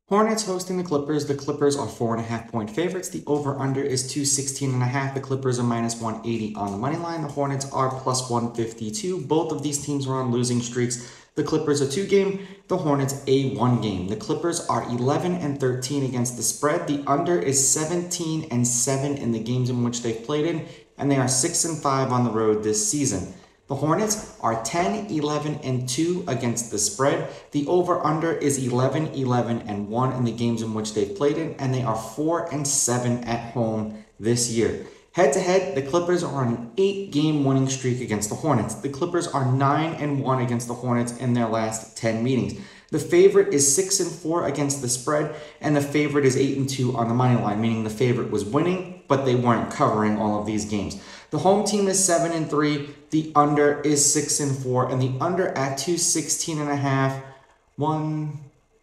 Hornets hosting the Clippers. The Clippers are 4.5-point favorites. The over-under is 216.5. The Clippers are minus 180 on the money line. The Hornets are plus 152. Both of these teams are on losing streaks. The Clippers are 2-game. The Hornets a 1-game. The Clippers are 11-13 against the spread. The under is 17-7 in the games in which they've played in, and they are 6-5 on the road this season. The Hornets are 10-11-2 against the spread. The over-under is 11-11-1 in the games in which they've played in, and they are 4-7 at home this year. Head-to-head, the Clippers are on an 8-game winning streak against the Hornets. The Clippers are 9-1 against the Hornets in their last 10 meetings. The favorite is 6-4 against the spread, and the favorite is 8-2 on the money line, meaning the favorite was winning, but they weren't covering all of these games. The home team is 7-3, the under is 6-4, and the under at 216.5. 1,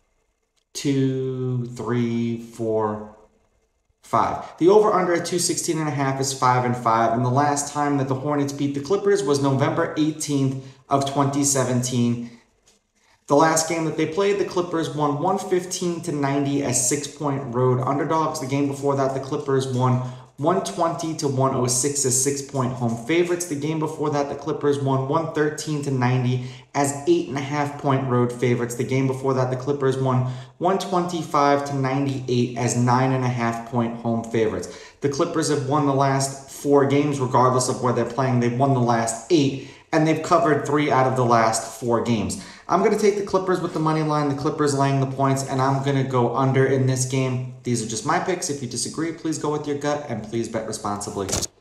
2, 3, 4, 5. The over-under at 216.5 is 5-5, and the last time that the Hornets beat the Clippers was November 18th of 2017. The last game that they played, the Clippers won 115-90 as 6-point road underdogs. The game before that, the Clippers won 120-106 as 6-point home favorites. The game before that, the Clippers won 113-90 as 8.5-point road favorites. The game before that, the Clippers won 125-98 as 9.5-point home favorites. The Clippers have won the last 4 games, regardless of where they're playing. They've won the last 8, and they've covered 3 out of the last 4 games. I'm going to take the Clippers with the money line, the Clippers laying the points, and I'm going to go under in this game. These are just my picks. If you disagree, please go with your gut, and please bet responsibly.